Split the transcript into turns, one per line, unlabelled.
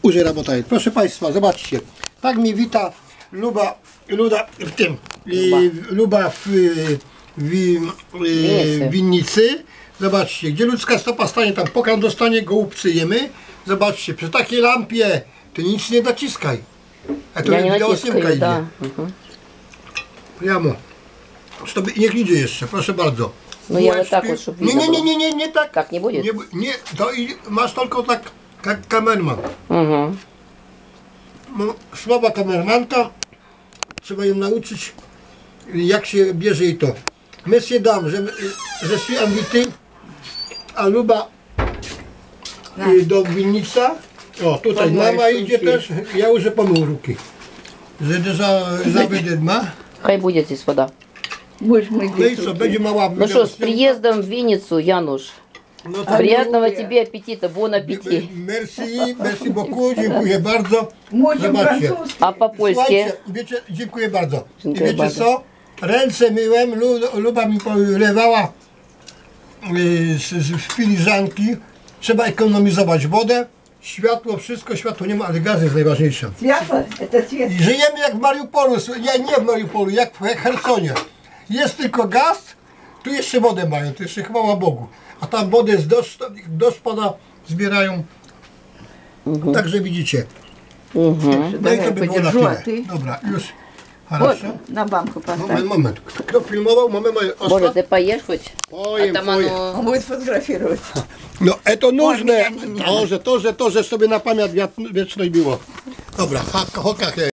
Уже работает. Proszę Państwa, zobaczcie. Tak mi wita Luba w tym. Luba w winnicy. Zobaczcie, gdzie ludzka stopa stanie, tam pokarm dostanie, gołąbcy jemy. Zobaczcie, przy takiej lampie ty nic nie naciskaj. A to białosimka idzie.
Да.
Прямо. Чтобы niech idzie jeszcze, proszę bardzo.
No ja вот так вот, чтобы видно было.
Nie tak.
Tak nie будет?
Nie, to masz tylko tak, jak kamerman. Słaba kamermanka, trzeba ją nauczyć, jak się bierze i to. Monsieur dame, je suis invité a Luba do winnica. O, tutaj mama idzie też, ja już pomył ruki. Że zawede ma.
Хай будет здесь вода.
No i co, będzie mała.
Ну что, с приездом в Винницу, Януш.
No tak.
Приятного тебе аппетита, бон аппетит.
Merci beaucoup, dziękuję bardzo. Zobaczcie.
А по-польски?
Słuchajcie, wiecie, dziękuję bardzo. I
Dziękuję
wiecie
bardzo.
co? Ręce myłem, Luba mi polewała z filiżanki. Trzeba ekonomizować wodę, światło, wszystko, światło nie ma, ale gaz jest najważniejsze.
Światło, to światło.
I żyjemy jak w Mariupolu, nie w Mariupolu, jak w Chersonie. Jest tylko gaz, tu jeszcze wodę mają, to jeszcze chwała Bogu. A tam wodę z deszcz pada, zbierają. Także widzicie. No i to by było na tyle. Dobra, już.
Вот,
Хорошо.
на банку поставь.
Moment. Kto filmował? Moment.
Боже, ты поешь хоть?
Pojem,
А там
pojem.
оно...
Он будет фотографировать.
No, to nóżne.
nie.
To, że sobie na pamięć wiecznej było. Dobra, hoka.